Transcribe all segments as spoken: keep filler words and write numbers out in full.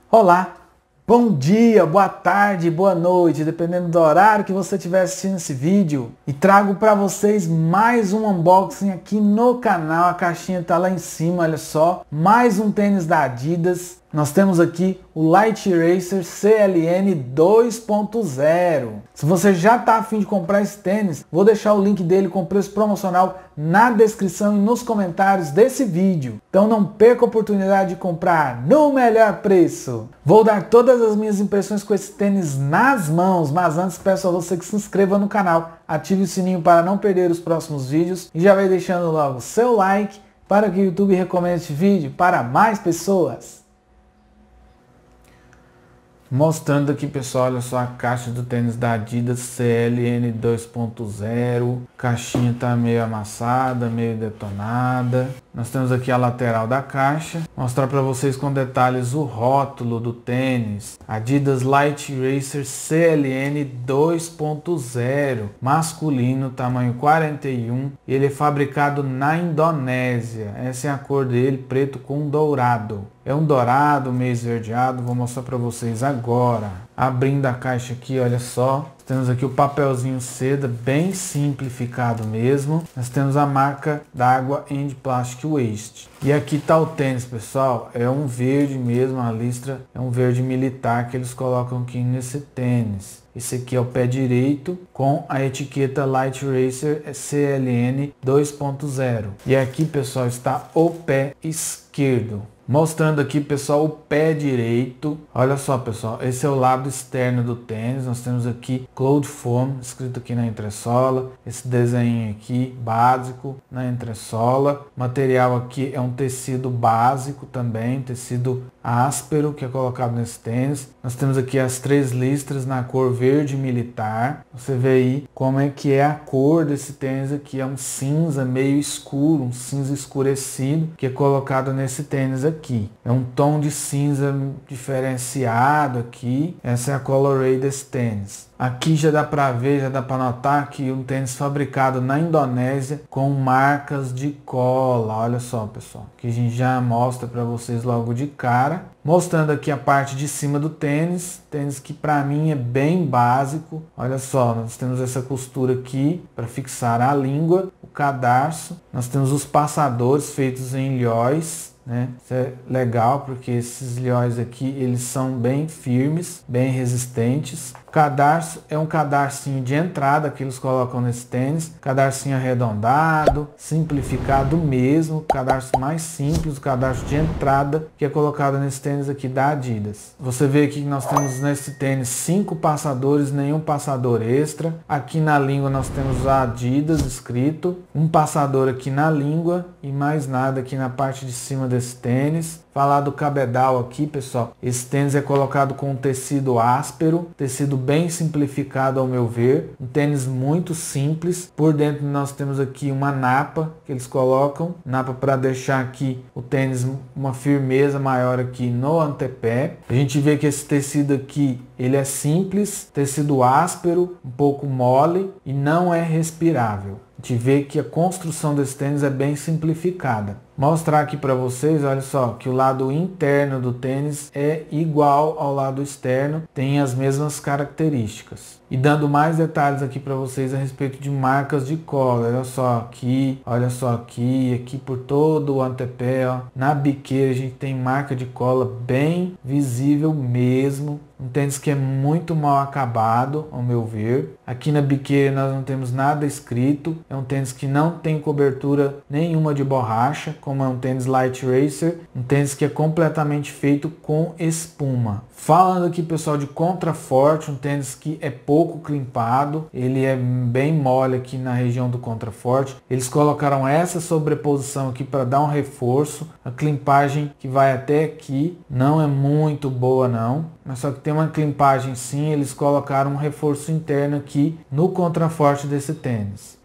Olá, bom dia, boa tarde, boa noite, dependendo do horário que você estiver assistindo esse vídeo. E trago para vocês mais um unboxing aqui no canal, a caixinha tá lá em cima, olha só. Mais um tênis da Adidas. Nós temos aqui o Light Racer C L N dois ponto zero. Se você já está afim de comprar esse tênis, vou deixar o link dele com preço promocional na descrição e nos comentários desse vídeo. Então não perca a oportunidade de comprar no melhor preço. Vou dar todas as minhas impressões com esse tênis nas mãos, mas antes peço a você que se inscreva no canal, ative o sininho para não perder os próximos vídeos e já vai deixando logo seu like para que o YouTube recomende este vídeo para mais pessoas. Mostrando aqui, pessoal, olha só a caixa do tênis da Adidas C L N dois ponto zero. Caixinha tá meio amassada, meio detonada. Nós temos aqui a lateral da caixa. Mostrar para vocês com detalhes o rótulo do tênis. Adidas Light Racer C L N dois ponto zero. Masculino, tamanho quarenta e um. Ele é fabricado na Indonésia. Essa é a cor dele, preto com dourado. É um dourado meio esverdeado, vou mostrar para vocês agora. Abrindo a caixa aqui, olha só. Temos aqui o papelzinho seda, bem simplificado mesmo. Nós temos a marca d'água End Plastic Waste. E aqui está o tênis, pessoal. É um verde mesmo, a listra é um verde militar que eles colocam aqui nesse tênis. Esse aqui é o pé direito com a etiqueta Light Racer C L N dois ponto zero. E aqui, pessoal, está o pé esquerdo. Mostrando aqui, pessoal, o pé direito. Olha só, pessoal, esse é o lado externo do tênis. Nós temos aqui Cloud Foam, escrito aqui na entressola. Esse desenho aqui, básico, na entressola. O material aqui é um tecido básico também, tecido áspero, que é colocado nesse tênis. Nós temos aqui as três listras na cor verde militar. Você vê aí como é que é a cor desse tênis aqui. É um cinza meio escuro, um cinza escurecido, que é colocado nesse tênis aqui. Aqui. É um tom de cinza diferenciado aqui. Essa é a colorway desse tênis. Aqui já dá para ver, já dá para notar que um tênis fabricado na Indonésia com marcas de cola. Olha só, pessoal, que a gente já mostra para vocês logo de cara. Mostrando aqui a parte de cima do tênis, tênis que para mim é bem básico. Olha só, nós temos essa costura aqui para fixar a língua, o cadarço. Nós temos os passadores feitos em lhóis. Né? Isso é legal porque esses lhóis aqui eles são bem firmes, bem resistentes. O cadarço é um cadarcinho de entrada que eles colocam nesse tênis, cadarcinho arredondado, simplificado mesmo, cadarço mais simples, o cadarço de entrada que é colocado nesse tênis aqui da Adidas. Você vê aqui que nós temos nesse tênis cinco passadores, nenhum passador extra. Aqui na língua nós temos a Adidas escrito, um passador aqui na língua e mais nada aqui na parte de cima desse tênis. Falar do cabedal aqui, pessoal, esse tênis é colocado com um tecido áspero, tecido bem simplificado ao meu ver, um tênis muito simples. Por dentro nós temos aqui uma napa que eles colocam, napa para deixar aqui o tênis uma firmeza maior aqui no antepé. A gente vê que esse tecido aqui, ele é simples, tecido áspero, um pouco mole e não é respirável. A gente vê que a construção desse tênis é bem simplificada. Mostrar aqui para vocês, olha só, que o lado interno do tênis é igual ao lado externo, tem as mesmas características. E dando mais detalhes aqui para vocês a respeito de marcas de cola, olha só aqui, olha só aqui, aqui por todo o antepé, ó. Na biqueira a gente tem marca de cola bem visível mesmo. Um tênis que é muito mal acabado, ao meu ver. Aqui na biqueira nós não temos nada escrito. É um tênis que não tem cobertura nenhuma de borracha, como é um tênis Light Racer. Um tênis que é completamente feito com espuma. Falando aqui, pessoal, de contraforte, um tênis que é pouco climpado. Ele é bem mole aqui na região do contraforte. Eles colocaram essa sobreposição aqui para dar um reforço. A climpagem que vai até aqui não é muito boa não. Mas só que tem uma climpagem sim, eles colocaram um reforço interno aqui no contraforte desse tênis.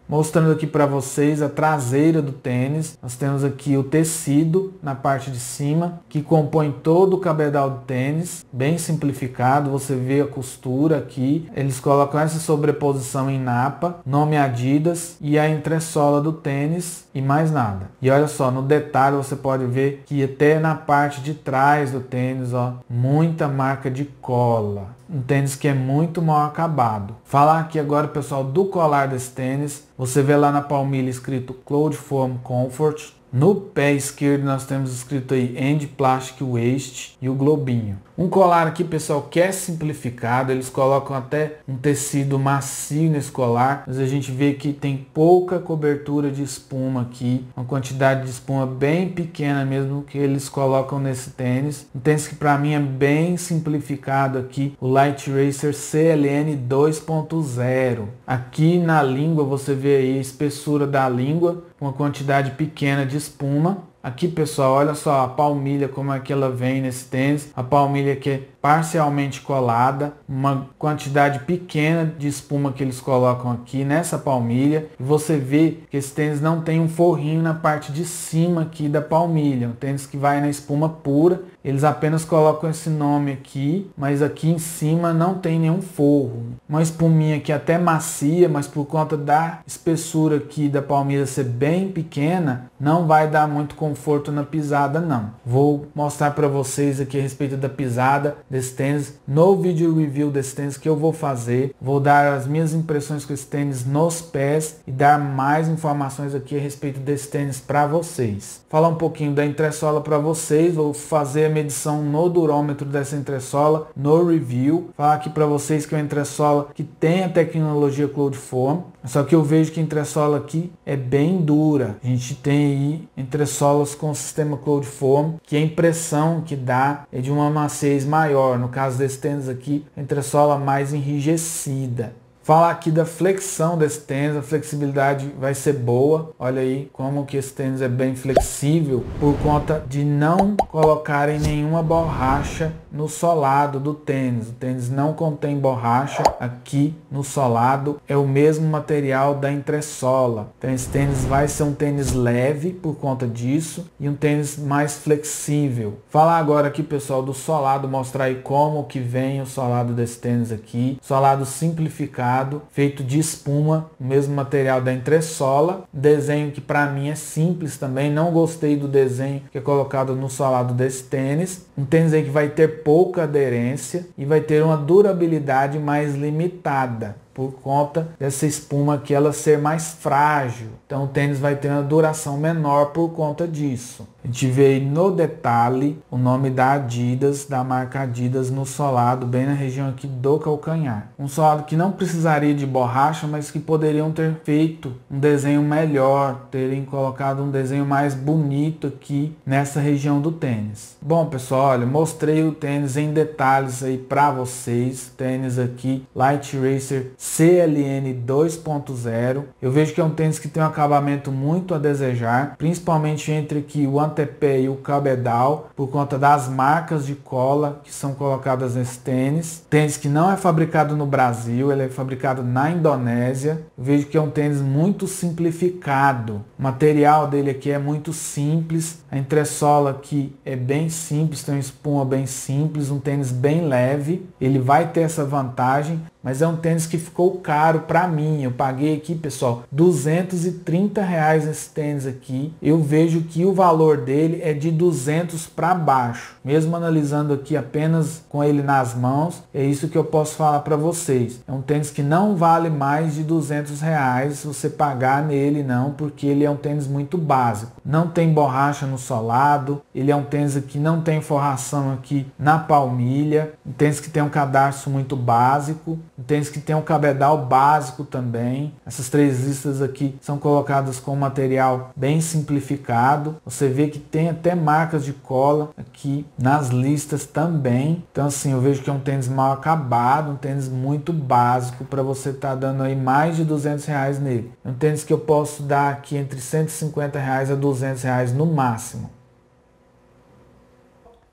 Mostrando aqui para vocês a traseira do tênis. Nós temos aqui o tecido na parte de cima, que compõe todo o cabedal do tênis, bem simplificado. Você vê a costura aqui. Eles colocam essa sobreposição em napa, nome Adidas e a entressola do tênis e mais nada. E olha só, no detalhe você pode ver que até na parte de trás do tênis, ó, muita marca de cola. Um tênis que é muito mal acabado. Falar aqui agora, pessoal, do colar desse tênis. Você vê lá na palmilha escrito Cloud Foam Comfort. No pé esquerdo nós temos escrito aí End Plastic Waste e o globinho. Um colar aqui, pessoal, que é simplificado. Eles colocam até um tecido macio nesse colar, mas a gente vê que tem pouca cobertura de espuma aqui. Uma quantidade de espuma bem pequena mesmo que eles colocam nesse tênis. Um tênis que para mim é bem simplificado aqui. O Light Racer C L N dois ponto zero. Aqui na língua você vê aí a espessura da língua, uma quantidade pequena de espuma. Aqui, pessoal, olha só a palmilha como é que ela vem nesse tênis. A palmilha que é parcialmente colada, uma quantidade pequena de espuma que eles colocam aqui nessa palmilha. E você vê que esse tênis não tem um forrinho na parte de cima aqui da palmilha. Um tênis que vai na espuma pura. Eles apenas colocam esse nome aqui, mas aqui em cima não tem nenhum forro. Uma espuminha aqui até macia, mas por conta da espessura aqui da palmilha ser bem pequena, não vai dar muito conforto na pisada não. Vou mostrar para vocês aqui a respeito da pisada desse tênis no vídeo review desse tênis que eu vou fazer. Vou dar as minhas impressões com esse tênis nos pés e dar mais informações aqui a respeito desse tênis para vocês. Falar um pouquinho da entressola para vocês, vou fazer a medição no durômetro dessa entressola no review. Falar aqui para vocês que é uma entressola que tem a tecnologia Cloud Foam, só que eu vejo que a entressola aqui é bem dura. A gente tem aí entressolas com o sistema Cloud Foam, que a impressão que dá é de uma maciez maior. No caso desse tênis aqui, a entressola mais enrijecida. Falar aqui da flexão desse tênis, a flexibilidade vai ser boa. Olha aí como que esse tênis é bem flexível por conta de não colocarem nenhuma borracha no solado do tênis. O tênis não contém borracha aqui no solado, é o mesmo material da entressola. Então esse tênis vai ser um tênis leve por conta disso e um tênis mais flexível. Falar agora aqui, pessoal, do solado, mostrar aí como que vem o solado desse tênis aqui. Solado simplificado, feito de espuma, o mesmo material da entressola. Desenho que para mim é simples também, não gostei do desenho que é colocado no solado desse tênis. Um tênis aí que vai ter pouca aderência e vai ter uma durabilidade mais limitada por conta dessa espuma que ela ser mais frágil. Então o tênis vai ter uma duração menor por conta disso. A gente vê aí no detalhe o nome da Adidas, da marca Adidas no solado, bem na região aqui do calcanhar. Um solado que não precisaria de borracha, mas que poderiam ter feito um desenho melhor, terem colocado um desenho mais bonito aqui nessa região do tênis. Bom, pessoal, olha, mostrei o tênis em detalhes aí para vocês. Tênis aqui, Light Racer C L N dois ponto zero. Eu vejo que é um tênis que tem um acabamento muito a desejar, principalmente entre aqui o antepé e o cabedal, por conta das marcas de cola que são colocadas nesse tênis. Tênis que não é fabricado no Brasil, ele é fabricado na Indonésia. Eu vejo que é um tênis muito simplificado. O material dele aqui é muito simples. A entressola aqui é bem simples, tem uma espuma bem simples, um tênis bem leve. Ele vai ter essa vantagem, mas é um tênis que ficou caro para mim. Eu paguei aqui, pessoal, duzentos e trinta reais nesse tênis aqui. Eu vejo que o valor dele é de duzentos para baixo. Mesmo analisando aqui apenas com ele nas mãos, é isso que eu posso falar para vocês. É um tênis que não vale mais de duzentos reais se você pagar nele, não, porque ele é um tênis muito básico. Não tem borracha no solado, ele é um tênis que não tem forração aqui na palmilha, um tênis que tem um cadarço muito básico, um tênis que tem um cabedal básico também. Essas três listas aqui são colocadas com material bem simplificado. Você vê que tem até marcas de cola aqui nas listas também. Então assim, eu vejo que é um tênis mal acabado, um tênis muito básico para você estar tá dando aí mais de duzentos reais nele. É um tênis que eu posso dar aqui entre cento e cinquenta reais a duzentos reais no máximo.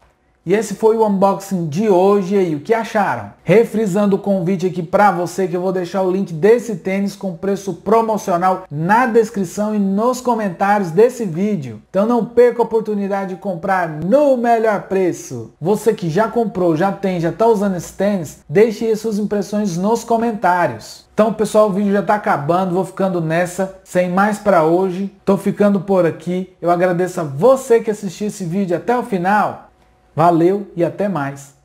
E esse foi o unboxing de hoje. E aí, o que acharam? Refrisando o convite aqui para você que eu vou deixar o link desse tênis com preço promocional na descrição e nos comentários desse vídeo. Então não perca a oportunidade de comprar no melhor preço. Você que já comprou, já tem, já está usando esse tênis, deixe aí suas impressões nos comentários. Então pessoal, o vídeo já está acabando, vou ficando nessa, sem mais para hoje. Estou ficando por aqui. Eu agradeço a você que assistiu esse vídeo até o final. Valeu e até mais.